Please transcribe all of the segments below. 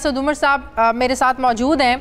असद उमर साहब मेरे साथ मौजूद हैं।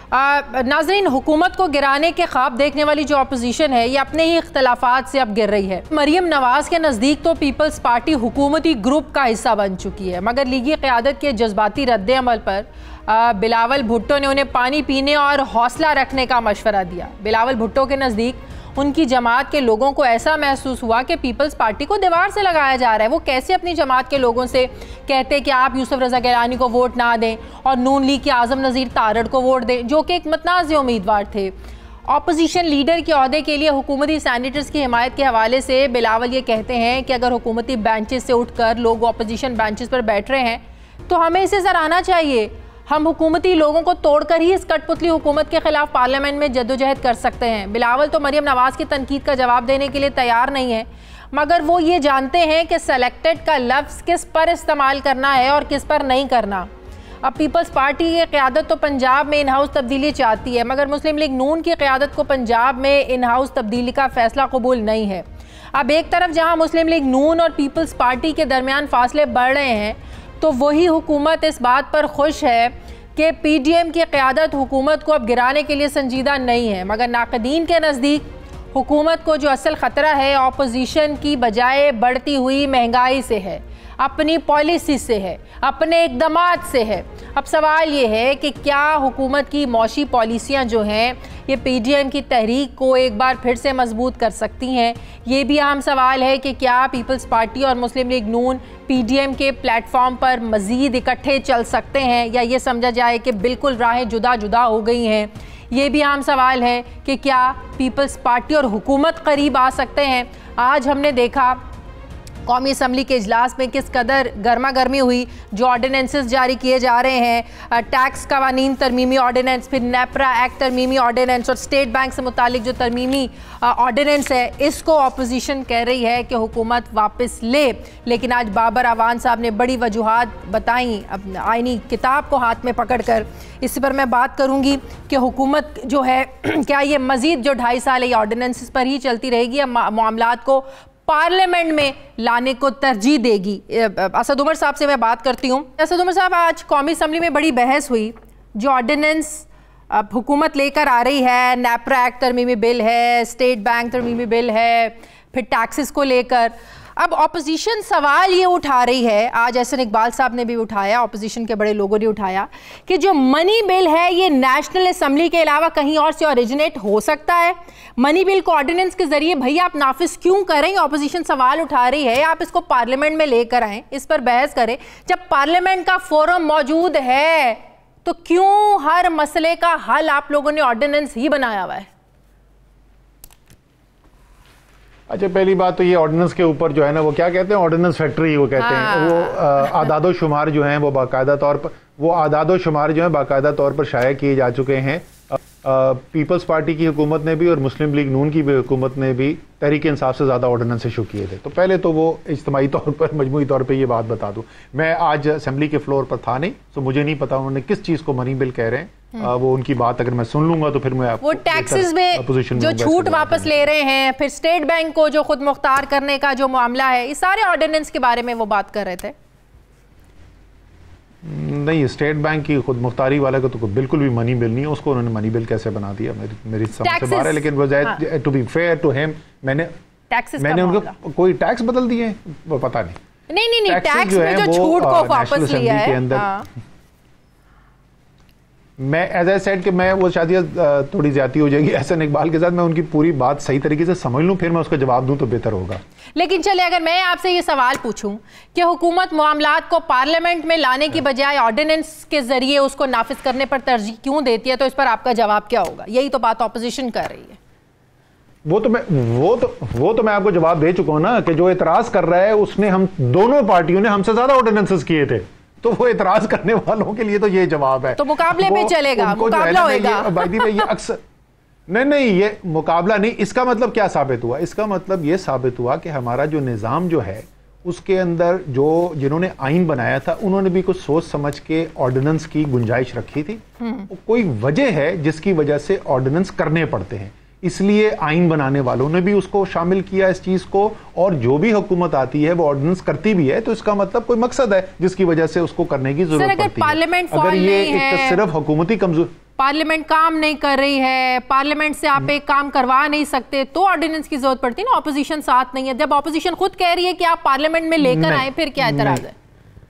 नाज़रीन, हुकूमत को गिराने के ख्वाब देखने वाली जो अपोजिशन है ये अपने ही इख्तलाफात से अब गिर रही है। मरीम नवाज़ के नज़दीक तो पीपल्स पार्टी हुकूमती ग्रुप का हिस्सा बन चुकी है, मगर लीगी क़यादत के जज्बाती रद्द-ए-अमल पर बिलावल भुट्टो ने उन्हें पानी पीने और हौसला रखने का मशवरा दिया। बिलावल भुट्टो के नज़दीक उनकी जमात के लोगों को ऐसा महसूस हुआ कि पीपल्स पार्टी को दीवार से लगाया जा रहा है। वो कैसे अपनी जमात के लोगों से कहते कि आप यूसुफ रज़ा गिलानी को वोट ना दें और नून लीग के आज़म नज़ीर तारड़ को वोट दें, जो कि एक मतनाज़ उम्मीदवार थे। अपोजिशन लीडर के अहदे के लिए हुकूमती सैनेटर्स की हिमायत के हवाले से बिलावल ये कहते हैं कि अगर हुकूमती बेंचेस से उठकर लोग अपोजिशन बेंचेस पर बैठ रहे हैं तो हमें इसे सराहना चाहिए। हम हुकूमती लोगों को तोड़कर ही इस कठपुतली हुकूमत के खिलाफ पार्लियामेंट में जद्दोजहद कर सकते हैं। बिलावल तो मरीम नवाज़ की तनकीद का जवाब देने के लिए तैयार नहीं है, मगर वो ये जानते हैं कि सेलेक्टेड का लफ्ज़ किस पर इस्तेमाल करना है और किस पर नहीं करना। अब पीपल्स पार्टी की क़यादत तो पंजाब में इन हाउस तब्दीली चाहती है, मगर मुस्लिम लीग नून की क़यादत को पंजाब में इन हाउस तब्दीली का फ़ैसला कबूल नहीं है। अब एक तरफ जहाँ मुस्लिम लीग नून और पीपल्स पार्टी के दरमियान फासले बढ़ रहे हैं, तो वही हुकूमत इस बात पर खुश है कि PDM की क़यादत हुकूमत को अब गिराने के लिए संजीदा नहीं है। मगर नाक़दीन के नज़दीक हुकूमत को जो असल ख़तरा है अपोजिशन की बजाय बढ़ती हुई महंगाई से है, अपनी पॉलिसी से है, अपने इक़दामात से है। अब सवाल ये है कि क्या हुकूमत की मौशी पॉलिसियाँ जो हैं ये PDM की तहरीक को एक बार फिर से मजबूत कर सकती हैं। ये भी अहम सवाल है कि क्या पीपल्स पार्टी और मुस्लिम लीग नून PDM के प्लेटफॉर्म पर मज़ीद इकट्ठे चल सकते हैं, या ये समझा जाए कि बिल्कुल राहें जुदा जुदा हो गई हैं। ये भी अहम सवाल है कि क्या पीपल्स पार्टी और हुकूमत करीब आ सकते हैं। आज हमने देखा कौमी असम्बली के इजलास में किस कदर गर्मा गर्मी हुई, जो ऑर्डिनेंसेस जारी किए जा रहे हैं, टैक्स कवानीन तरमीमी ऑर्डिनेंस, फिर नेपरा एक्ट तरमीमी ऑर्डिनेंस और स्टेट बैंक से मुतालिक जो तरमीमी ऑर्डिनेंस है, इसको अपोजिशन कह रही है कि हुकूमत वापस ले। लेकिन आज बाबर अवान साहब ने बड़ी वजूहात बताई अपनी आईनी किताब को हाथ में पकड़ कर। इस पर मैं बात करूँगी कि हुकूमत जो है क्या ये मज़ीद जो 2.5 साल ये ऑर्डिनेंस पर ही चलती रहेगी या मामलात को पार्लियामेंट में लाने को तरजीह देगी। असद उमर साहब से मैं बात करती हूँ। असद उमर साहब, आज कौमी असम्बली में बड़ी बहस हुई, जो ऑर्डिनेंस हुकूमत लेकर आ रही है, नेपरा एक्ट तरमीमी बिल है, स्टेट बैंक तरमीमी बिल है, फिर टैक्सेस को लेकर अब अपोजिशन सवाल ये उठा रही है, आज एहसन इकबाल साहब ने भी उठाया, अपोजिशन के बड़े लोगों ने उठाया कि जो मनी बिल है ये नेशनल असम्बली के अलावा कहीं और से ओरिजिनेट हो सकता है। मनी बिल को ऑर्डिनेंस के जरिए भैया आप नाफिज क्यों करें? अपोजिशन सवाल उठा रही है, आप इसको पार्लियामेंट में लेकर आएँ, इस पर बहस करें। जब पार्लियामेंट का फोरम मौजूद है तो क्यों हर मसले का हल आप लोगों ने ऑर्डिनेंस ही बनाया हुआ है? अच्छा, पहली बात तो ये ऑर्डिनेंस के ऊपर जो है ना, वो क्या कहते हैं, ऑर्डिनेंस फैक्ट्री वो कहते हैं। वो आदादो शुमार जो हैं वो बाकायदा तौर पर बाकायदा तौर पर शाया किए जा चुके हैं। पीपल्स पार्टी की हुकूमत ने भी और मुस्लिम लीग नून की भी हुकूमत ने भी तहरीक इंसाफ से ज़्यादा ऑर्डिनेंस इशू किए थे। तो पहले तो वो इज्तिमाई तौर पर, मजमूई तौर पर ये बात बता दूँ, मैं आज असम्बली के फ्लोर पर था नहीं, तो मुझे नहीं पता उन्होंने किस चीज़ को मनी बिल कह रहे हैं। वो उनकी बात अगर मैं सुन लूंगा तो फिर मैं वो टैक्सेस में जो छूट वापस ले रहे हैं, फिर स्टेट बैंक को जो खुद मुख्तार करने का जो मामला है, इस सारे ऑर्डिनेंस के बारे में वो बात कर रहे थे। नहीं, स्टेट बैंक की खुद मुख्तारी वाले को तो बिल्कुल भी मनी बिल नहीं है, उसको उन्होंने मनी बिल कैसे बना दिया मेरी समझ से बाहर है। लेकिन to be fair to him, मैंने उनको कोई टैक्स बदल दिए वो पता नहीं। नहीं, टैक्स में जो छूट को वापस लिया है, मैं एज आई सेड कि मैं वो शायद थोड़ी ज्यादा हो जाएगी एहसन इकबाल के साथ, मैं उनकी पूरी बात सही तरीके से समझ लूं, फिर मैं उसका जवाब दूं तो बेहतर होगा। लेकिन चले, अगर मैं आपसे ये सवाल पूछूं कि हुकूमत मामलात को पार्लियामेंट में लाने की बजाय ऑर्डिनेंस के जरिए उसको नाफिज करने पर तरजीह क्यों देती है, तो इस पर आपका जवाब क्या होगा? यही तो बात ऑपोजिशन कर रही है। वो तो मैं आपको जवाब दे चुका हूं ना, कि जो एतराज कर रहा है उसने, हम दोनों पार्टियों ने हमसे ज्यादा ऑर्डिनेंसेस किए थे, तो वो एतराज करने वालों के लिए तो ये जवाब है। तो मुकाबले में चलेगा, मुकाबला होगा। ये अक्सर नहीं, ये मुकाबला नहीं। इसका मतलब क्या साबित हुआ? इसका मतलब ये साबित हुआ कि हमारा जो निज़ाम जो है उसके अंदर जो जिन्होंने आइन बनाया था उन्होंने भी कुछ सोच समझ के ऑर्डिनेंस की गुंजाइश रखी थी। कोई वजह है जिसकी वजह से ऑर्डिनेंस करने पड़ते हैं। इसलिए आइन बनाने वालों ने भी उसको शामिल किया इस चीज को, और जो भी हुकूमत आती है वो ऑर्डिनेंस करती भी है, तो इसका मतलब कोई मकसद है जिसकी वजह से उसको करने की जरूरत पड़ती है। अगर ये एक सिर्फ हुकूमती कमजोर, पार्लियामेंट काम नहीं कर रही है, पार्लियामेंट से आप एक काम करवा नहीं सकते, तो ऑर्डिनेंस की जरूरत पड़ती है ना। ऑपोजिशन साथ नहीं है, जब ऑपोजिशन खुद कह रही है कि आप पार्लियामेंट में लेकर आए, फिर क्या एतराज है?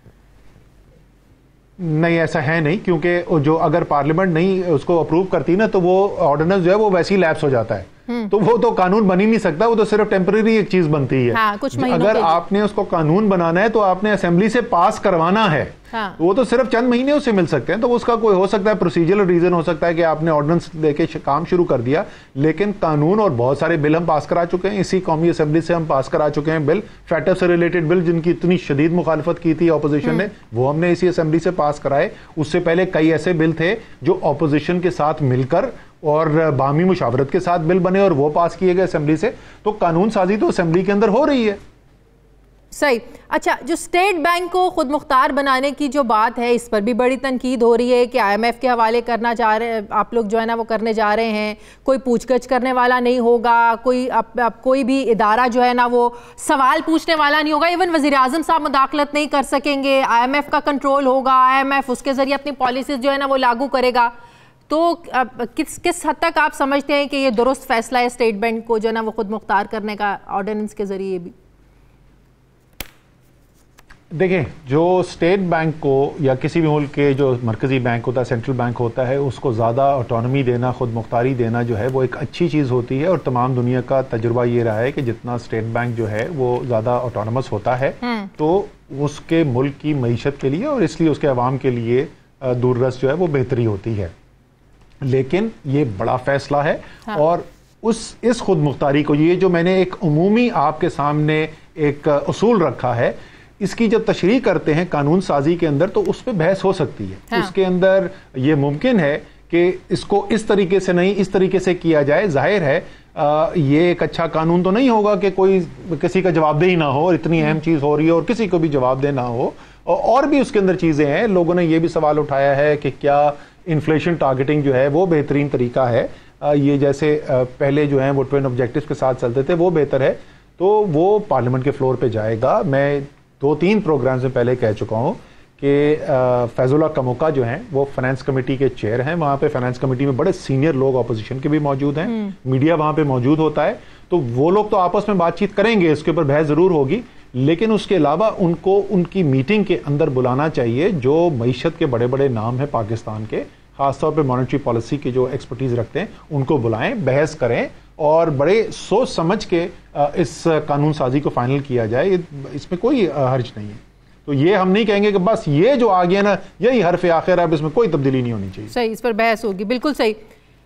नहीं, ऐसा है नहीं, क्योंकि जो अगर पार्लियामेंट नहीं उसको अप्रूव करती ना, तो वो ऑर्डिनेंस जो है वो वैसे ही लैप्स हो जाता है। तो वो तो कानून बन ही नहीं सकता, वो तो सिर्फ टेम्परेरी एक चीज बनती है। हाँ, कुछ अगर आपने उसको कानून बनाना है तो आपने असेंबली से पास करवाना है। हाँ। वो तो सिर्फ चंद महीने उससे मिल सकते हैं, तो उसका कोई हो सकता है प्रोसीजरल रीजन हो सकता है कि आपने ऑर्डिनेंस लेके काम शुरू कर दिया, लेकिन कानून और बहुत सारे बिल हम पास करा चुके हैं, इसी कौमी असेंबली से हम पास करा चुके हैं बिल। फैटफ से रिलेटेड बिल जिनकी इतनी शदीद मुखालफत की थी ऑपोजिशन ने, वो हमने इसी असेंबली से पास कराए। उससे पहले कई ऐसे बिल थे जो ऑपोजिशन के साथ मिलकर और बाहमी मुशावरत के साथ बिल बने और वो पास किए गए असेंबली से। तो कानून साजी तो असेंबली के अंदर हो रही है। सही। अच्छा, जो स्टेट बैंक को खुद मुख्तार बनाने की जो बात है, इस पर भी बड़ी तनकीद हो रही है कि IMF के हवाले करना चाह रहे हैं आप लोग, जो है ना वो करने जा रहे हैं, कोई पूछगछ करने वाला नहीं होगा, कोई अब कोई भी इदारा जो है ना वो सवाल पूछने वाला नहीं होगा, इवन वज़ीर आज़म साहब मुदाखलत नहीं कर सकेंगे, IMF का कंट्रोल होगा, IMF उसके ज़रिए अपनी पॉलिसीज़ जो है ना वो लागू करेगा। तो किस हद तक आप समझते हैं कि ये दुरुस्त फैसला है स्टेट बैंक को जो है ना वो खुद मुख्तार करने का ऑर्डिनेंस के जरिए भी? देखिए, जो स्टेट बैंक को या किसी भी मुल्क के जो मरकजी बैंक होता है, सेंट्रल बैंक होता है, उसको ज़्यादा ऑटोनॉमी देना, खुद मुख्तारी देना जो है वो एक अच्छी चीज़ होती है। और तमाम दुनिया का तजुर्बा ये रहा है कि जितना स्टेट बैंक जो है वो ज़्यादा ऑटोनमस होता है तो उसके मुल्क की मईशत के लिए और इसलिए उसके अवाम के लिए दूररस जो है वो बेहतरी होती है। लेकिन ये बड़ा फैसला है। हाँ। और इस खुद मुख्तारी को, ये जो मैंने एक उमूमी आपके सामने एक उसूल रखा है, इसकी जब तशरीह करते हैं कानून साजी के अंदर तो उस पर बहस हो सकती है। हाँ। उसके अंदर ये मुमकिन है कि इसको इस तरीके से नहीं इस तरीके से किया जाए। जाहिर है ये एक अच्छा कानून तो नहीं होगा कि कोई किसी का जवाबदेही ना हो और इतनी अहम चीज हो रही है और किसी को भी जवाबदेह ना हो। और भी उसके अंदर चीजें हैं। लोगों ने ये भी सवाल उठाया है कि क्या इन्फ्लेशन टारगेटिंग जो है वो बेहतरीन तरीका है, ये जैसे पहले जो है वो ट्विन ऑब्जेक्टिव्स के साथ चलते थे वो बेहतर है। तो वो पार्लियामेंट के फ्लोर पे जाएगा। मैं 2-3 प्रोग्राम से पहले कह चुका हूँ कि फैजुल्लाह कमोका जो हैं वो फाइनेंस कमेटी के चेयर हैं। वहाँ पे फाइनेंस कमेटी में बड़े सीनियर लोग अपोजिशन के भी मौजूद हैं, मीडिया वहाँ पे मौजूद होता है। तो वो लोग तो आपस में बातचीत करेंगे, इसके ऊपर बहस जरूर होगी, लेकिन उसके अलावा उनको उनकी मीटिंग के अंदर बुलाना चाहिए जो मईशत के बड़े बड़े नाम हैं पाकिस्तान के, खासतौर पे मॉनेटरी पॉलिसी के जो एक्सपर्टीज रखते हैं, उनको बुलाएं, बहस करें और बड़े सोच समझ के इस कानून साजी को फाइनल किया जाए। इसमें कोई हर्ज नहीं है। तो ये हम नहीं कहेंगे कि बस ये जो आ गया ना यही हरफ आखिर है, अब इसमें कोई तब्दीली नहीं होनी चाहिए। सही, इस पर बहस होगी। बिल्कुल सही।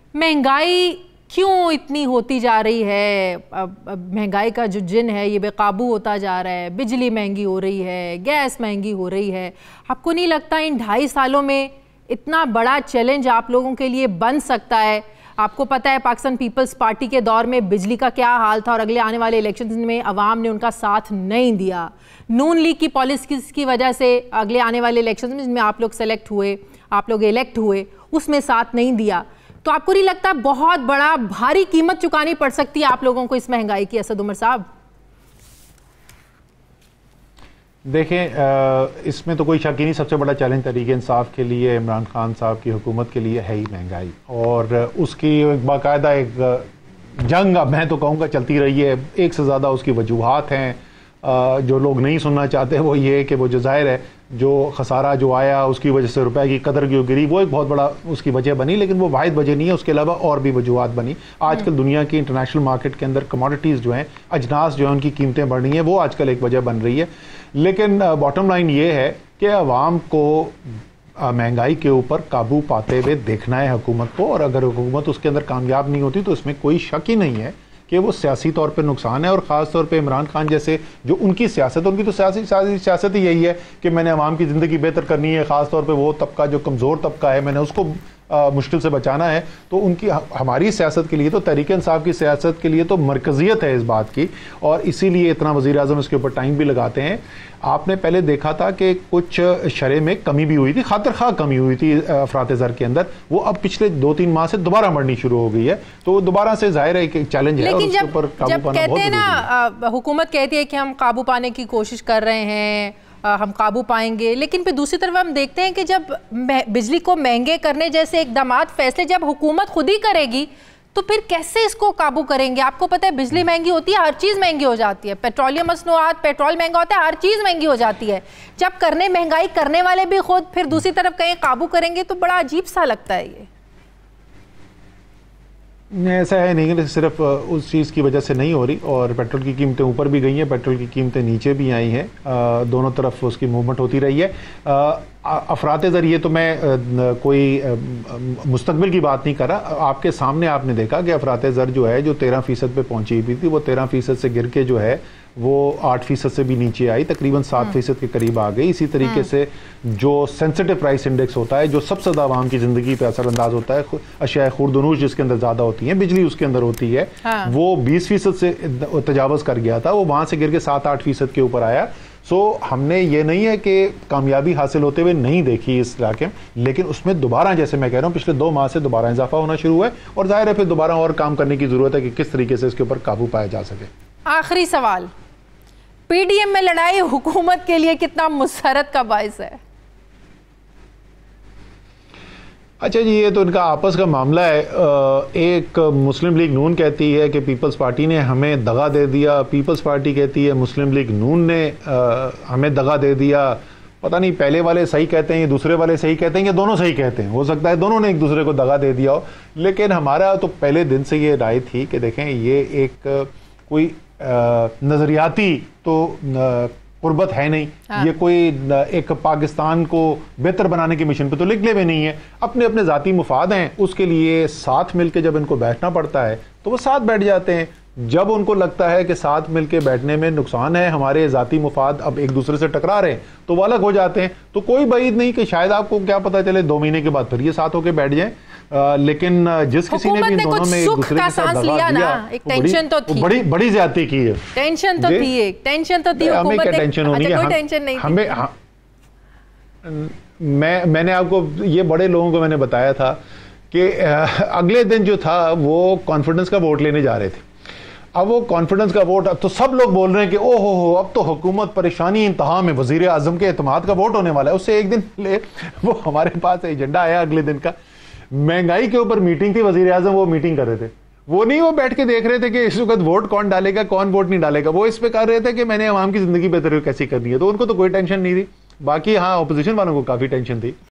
महंगाई क्यों इतनी होती जा रही है? अब महंगाई का जो जिन है ये बेकाबू होता जा रहा है। बिजली महंगी हो रही है, गैस महंगी हो रही है। आपको नहीं लगता इन 2.5 सालों में इतना बड़ा चैलेंज आप लोगों के लिए बन सकता है? आपको पता है पाकिस्तान पीपल्स पार्टी के दौर में बिजली का क्या हाल था और अगले आने वाले इलेक्शंस में अवाम ने उनका साथ नहीं दिया। नून लीग की पॉलिसीज़ की वजह से अगले आने वाले इलेक्शंस में जिसमें आप लोग सेलेक्ट हुए, आप लोग इलेक्ट हुए, उसमें साथ नहीं दिया। तो आपको नहीं लगता बहुत बड़ा भारी कीमत चुकानी पड़ सकती है आप लोगों को इस महंगाई की? असद उमर साहब देखें, इसमें तो कोई शक ही नहीं, सबसे बड़ा चैलेंज तहरीक इंसाफ के लिए, इमरान खान साहब की हुकूमत के लिए है ही महंगाई। और उसकी बाकायदा एक जंग, अब मैं तो कहूँगा, चलती रही है। एक से ज़्यादा उसकी वजूहात हैं। जो लोग नहीं सुनना चाहते वो ये कि वो जो ज़ाहिर है जो खसारा जो आया उसकी वजह से रुपए की कदर क्यों गिरी, वो एक बहुत बड़ा उसकी वजह बनी, लेकिन वो वाहिद वजह नहीं है। उसके अलावा और भी वजूहात बनी। आजकल दुनिया की इंटरनेशनल मार्केट के अंदर कमोडिटीज़ जो हैं, अजनास जो है, उनकी कीमतें बढ़ रही हैं, वो आजकल एक वजह बन रही है। लेकिन बॉटम लाइन ये है कि अवाम को महंगाई के ऊपर काबू पाते हुए देखना है हुकूमत को, और अगर हुकूमत उसके अंदर कामयाब नहीं होती तो इसमें कोई शक ही नहीं है कि वो सियासी तौर पे नुकसान है। और ख़ास तौर पे इमरान खान जैसे जो उनकी सियासत, उनकी तो सियासत ही यही है कि मैंने अवाम की ज़िंदगी बेहतर करनी है। ख़ास तौर पे वो तबका जो कमज़ोर तबका है, मैंने उसको मुश्किल से बचाना है, तो उनकी हमारी सियासत के लिए तो तहरीक इंसाफ की सियासत के लिए तो मरकजियत है इस बात की, और इसीलिए इतना वज़ीर आज़म इसके ऊपर टाइम भी लगाते हैं। आपने पहले देखा था कि कुछ शरह में कमी भी हुई थी, खातिर खा कमी हुई थी अफरात ज़र के अंदर, वो अब पिछले 2-3 माह से दोबारा बढ़नी शुरू हो गई है, तो दोबारा से जाहिर है कि चैलेंज है और उसके ऊपर काबू पाना बहुत जरूरी है। ना हुकूमत कहती है कि हम काबू पाने की कोशिश कर रहे हैं, हम काबू पाएंगे, लेकिन फिर दूसरी तरफ हम देखते हैं कि जब बिजली को महंगे करने जैसे इकदाम फैसले जब हुकूमत खुद ही करेगी तो फिर कैसे इसको काबू करेंगे? आपको पता है बिजली महंगी होती है, हर चीज़ महंगी हो जाती है, पेट्रोलियम मसनूआत, पेट्रोल महंगा होता है, हर चीज़ महंगी हो जाती है। जब महंगाई करने वाले भी खुद, फिर दूसरी तरफ कहीं काबू करेंगे तो बड़ा अजीब सा लगता है ये। ऐसा है नहीं कि सिर्फ उस चीज़ की वजह से नहीं हो रही, और पेट्रोल की कीमतें ऊपर भी गई हैं, पेट्रोल की कीमतें नीचे भी आई हैं, दोनों तरफ उसकी मूवमेंट होती रही है। अफरात ज़रिए तो मैं कोई मुस्तकबिल की बात नहीं कर रहा, आपके सामने आपने देखा कि अफरात ज़र जो है जो 13% पे पहुंची हुई थी, वो 13% से गिर के जो है वो 8% से भी नीचे आई, तकरीबन 7% के करीब आ गई। इसी तरीके से जो सेंसिटिव प्राइस इंडेक्स होता है, जो सबसे ज़्यादा आवाम की ज़िंदगी पे असरअंदाज होता है, अशिया खुर्दनूश जिसके अंदर ज़्यादा होती है, बिजली उसके अंदर होती है, वो 20% से तजावज़ कर गया था, वो वहाँ से गिर के 7-8% के ऊपर आया। सो हमने ये नहीं है कि कामयाबी हासिल होते हुए नहीं देखी इस इलाके में, लेकिन उसमें दोबारा, जैसे मैं कह रहा हूँ, पिछले 2 माह से दोबारा इजाफा होना शुरू हुआ है, और जाहिर है फिर दोबारा और काम करने की ज़रूरत है कि किस तरीके से इसके ऊपर काबू पाया जा सके। आखिरी सवाल, पीडीएम में लड़ाई हुकूमत के लिए कितना मुसरत का बाइस है? अच्छा जी, ये तो इनका आपस का मामला है। एक मुस्लिम लीग नून कहती है कि पीपल्स पार्टी ने हमें दगा दे दिया, पीपल्स पार्टी कहती है मुस्लिम लीग नून ने हमें दगा दे दिया। पता नहीं पहले वाले सही कहते हैं या दूसरे वाले सही कहते हैं या दोनों सही कहते हैं, हो सकता है दोनों ने एक दूसरे को दगा दे दिया हो, लेकिन हमारा तो पहले दिन से ये राय थी कि देखें ये एक कोई नजरियाती तो कुर्बत है नहीं, ये कोई एक पाकिस्तान को बेहतर बनाने की मिशन पे तो निकले भी नहीं है, अपने अपने जाती मुफाद हैं, उसके लिए साथ मिलके जब इनको बैठना पड़ता है तो वो साथ बैठ जाते हैं। जब उनको लगता है कि साथ मिलके बैठने में नुकसान है, हमारे जाती मुफाद अब एक दूसरे से टकरा रहे हैं, तो वो अलग हो जाते हैं। तो कोई बईद नहीं कि शायद आपको क्या पता चले 2 महीने के बाद फिर ये साथ होके बैठ जाए, लेकिन जिस किसी ने भी दोनों में एक दूसरे के साथ दगा दिया, एक टेंशन तो थी, बड़ी ज्यादती की है, टेंशन तो थी, एक टेंशन तो थी। हमें क्या टेंशन होनी है? कोई टेंशन नहीं हमें मैंने आपको ये बड़े लोगों को मैंने बताया था कि अगले दिन जो था वो कॉन्फिडेंस का वोट लेने जा रहे थे। अब वो कॉन्फिडेंस का वोट, अब तो सब लोग बोल रहे हैं कि ओहो हो अब तो हुकूमत परेशानी इंतहा में, वजीर आजम के एतमाद का वोट होने वाला है। उससे एक दिन पहले वो हमारे पास एजेंडा आया अगले दिन का, महंगाई के ऊपर मीटिंग थी, वजीर आजम वो मीटिंग कर रहे थे, वो नहीं वो बैठ के देख रहे थे कि इस वक्त वोट कौन डालेगा कौन वोट नहीं डालेगा, वो इस पे कर रहे थे कि मैंने आवाम की जिंदगी बेहतर कैसी करनी है, तो उनको तो कोई टेंशन नहीं थी। बाकी हाँ, ऑपोजिशन वालों को काफी टेंशन थी।